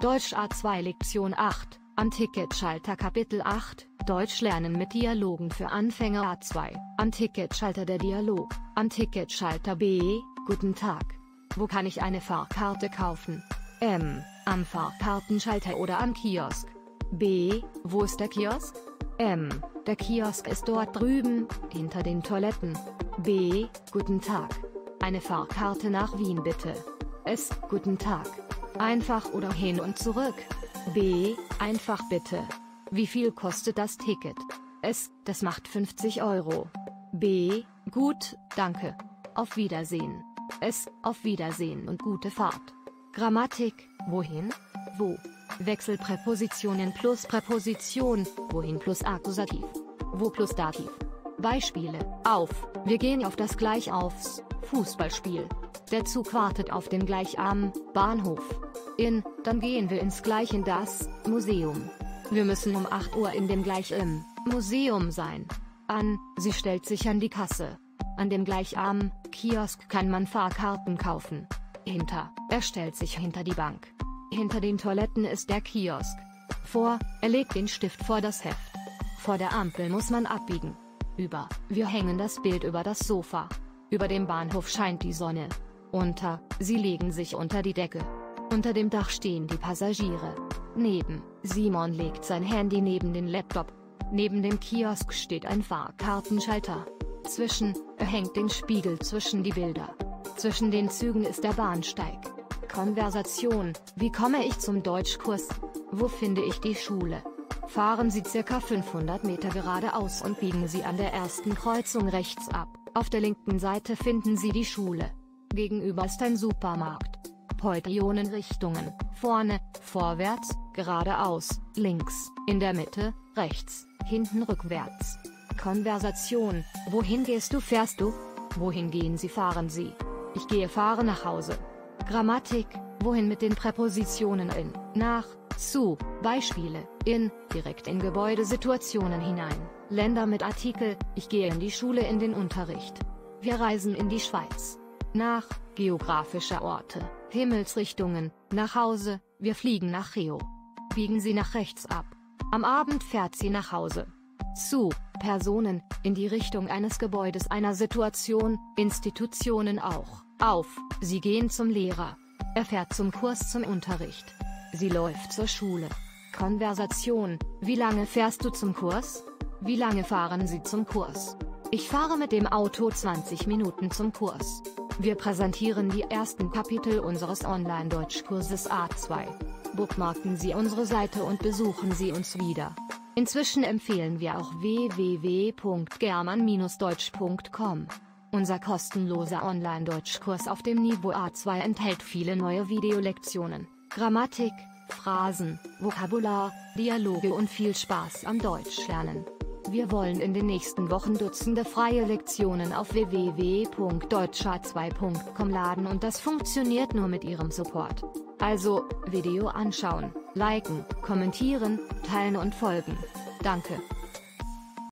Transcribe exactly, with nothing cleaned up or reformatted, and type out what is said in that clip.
Deutsch A zwei Lektion acht, am Ticketschalter Kapitel acht, Deutsch lernen mit Dialogen für Anfänger A zwei, am Ticketschalter der Dialog, am Ticketschalter B, guten Tag. Wo kann ich eine Fahrkarte kaufen? M, am Fahrkartenschalter oder am Kiosk. B, wo ist der Kiosk? M, der Kiosk ist dort drüben, hinter den Toiletten. B, guten Tag. Eine Fahrkarte nach Wien bitte. S, guten Tag. Einfach oder hin und zurück? B, einfach bitte. Wie viel kostet das Ticket? S, das macht fünfzig Euro. B, gut, danke. Auf Wiedersehen. S, auf Wiedersehen und gute Fahrt. Grammatik, wohin? Wo? Wechselpräpositionen plus Präposition, wohin plus Akkusativ. Wo plus Dativ. Beispiele: Auf, wir gehen auf das Gleichaufs Fußballspiel. Der Zug wartet auf den Gleich am Bahnhof. In, dann gehen wir ins Gleich in das Museum. Wir müssen um acht Uhr in dem Gleich im Museum sein. An, sie stellt sich an die Kasse. An dem Gleich am Kiosk kann man Fahrkarten kaufen. Hinter, er stellt sich hinter die Bank. Hinter den Toiletten ist der Kiosk. Vor, er legt den Stift vor das Heft. Vor der Ampel muss man abbiegen. Über, wir hängen das Bild über das Sofa. Über dem Bahnhof scheint die Sonne. Unter, sie legen sich unter die Decke. Unter dem Dach stehen die Passagiere. Neben, Simon legt sein Handy neben den Laptop. Neben dem Kiosk steht ein Fahrkartenschalter. Zwischen, er hängt den Spiegel zwischen die Bilder. Zwischen den Zügen ist der Bahnsteig. Konversation, wie komme ich zum Deutschkurs? Wo finde ich die Schule? Fahren Sie ca. fünfhundert Meter geradeaus und biegen Sie an der ersten Kreuzung rechts ab. Auf der linken Seite finden Sie die Schule. Gegenüber ist ein Supermarkt. Pointionenrichtungen, vorne, vorwärts, geradeaus, links, in der Mitte, rechts, hinten rückwärts. Konversation, wohin gehst du, fährst du? Wohin gehen Sie, fahren Sie? Ich gehe, fahre nach Hause. Grammatik, wohin mit den Präpositionen in, nach, zu, Beispiele, in, direkt in Gebäudesituationen hinein, Länder mit Artikel, ich gehe in die Schule, in den Unterricht. Wir reisen in die Schweiz. Nach, geografische Orte, Himmelsrichtungen, nach Hause, wir fliegen nach Rio. Biegen Sie nach rechts ab. Am Abend fährt sie nach Hause. Zu, Personen, in die Richtung eines Gebäudes, einer Situation, Institutionen auch. Auf, sie gehen zum Lehrer. Er fährt zum Kurs, zum Unterricht. Sie läuft zur Schule. Konversation, wie lange fährst du zum Kurs? Wie lange fahren Sie zum Kurs? Ich fahre mit dem Auto zwanzig Minuten zum Kurs. Wir präsentieren die ersten Kapitel unseres Online-Deutschkurses A zwei. Bookmarken Sie unsere Seite und besuchen Sie uns wieder. Inzwischen empfehlen wir auch w w w punkt german Bindestrich deutsch punkt com. Unser kostenloser Online-Deutschkurs auf dem Niveau A zwei enthält viele neue Videolektionen, Grammatik, Phrasen, Vokabular, Dialoge und viel Spaß am Deutschlernen. Wir wollen in den nächsten Wochen Dutzende freie Lektionen auf w w w punkt deutsch a zwei punkt com laden und das funktioniert nur mit Ihrem Support. Also, Video anschauen, liken, kommentieren, teilen und folgen. Danke.